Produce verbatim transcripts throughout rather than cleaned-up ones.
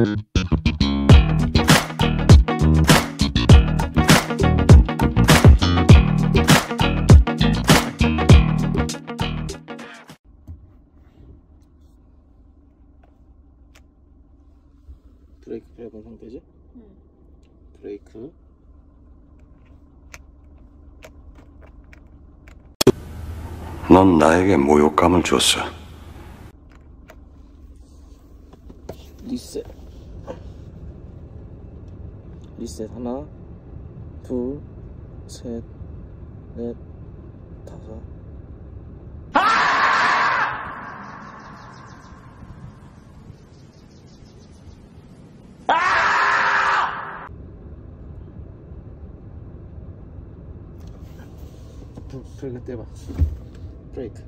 브레이크 밟은 상태지? 응. 브레이크. 넌 나에게 모욕감을 줬어. 리셋. 리셋. 하나, 둘, 셋, 넷, 다섯. 브레이크 떼봐. 브레이크.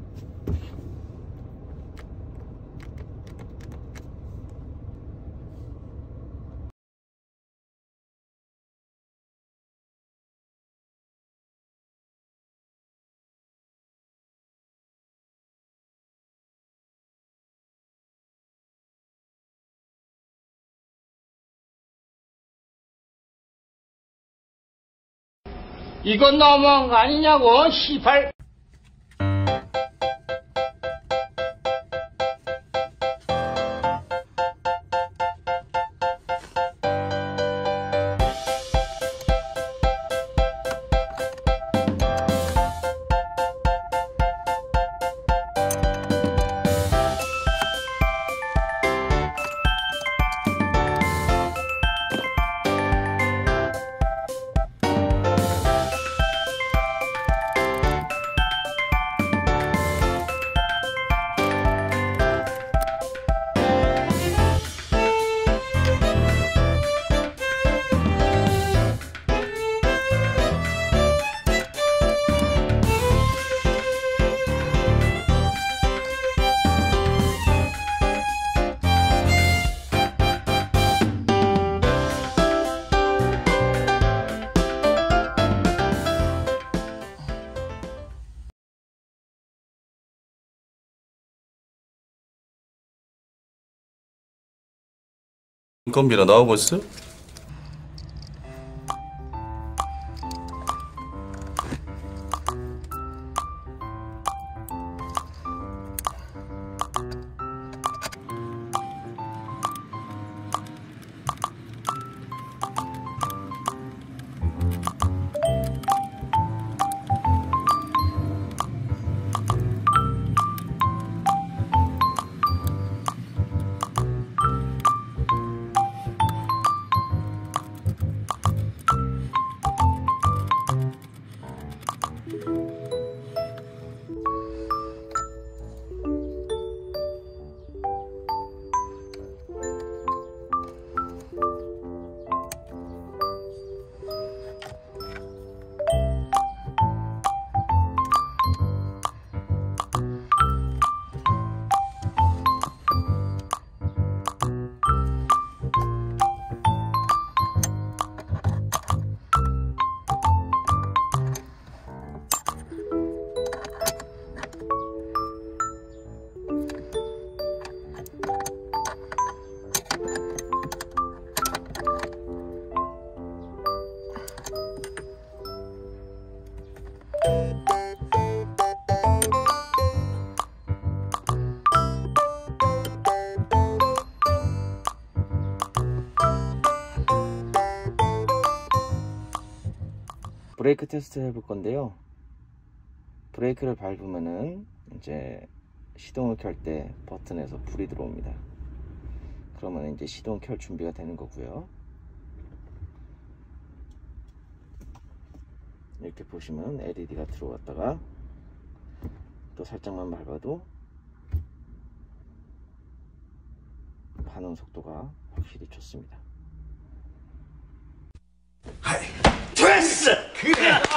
이건 너무한 거 아니냐고, 시발. 인건비나 나오고 있어? 브레이크 테스트 해볼 건데요. 브레이크를 밟으면은 이제 시동을 켤 때 버튼에서 불이 들어옵니다. 그러면 이제 시동 켤 준비가 되는 거고요. 이렇게 보시면 엘이디가 들어왔다가 또 살짝만 밟아도 반응 속도가 확실히 좋습니다. 됐어! 그래!